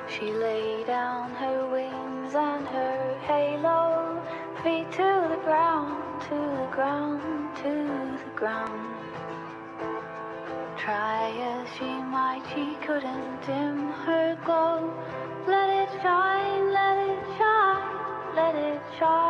She lay down her wings and her halo, feet to the ground, to the ground, to the ground. Try as she might, she couldn't dim her glow. Let it shine, let it shine, let it shine.